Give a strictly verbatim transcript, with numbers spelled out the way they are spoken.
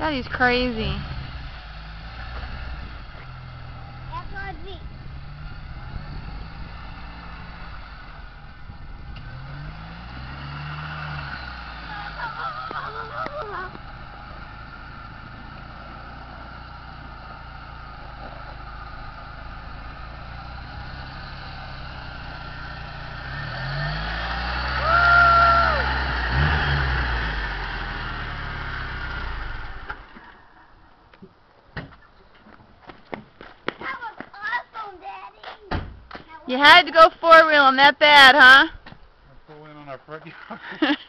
God, he's crazy. That's on me. You had to go four-wheeling that bad, huh? Pull in on our front yard.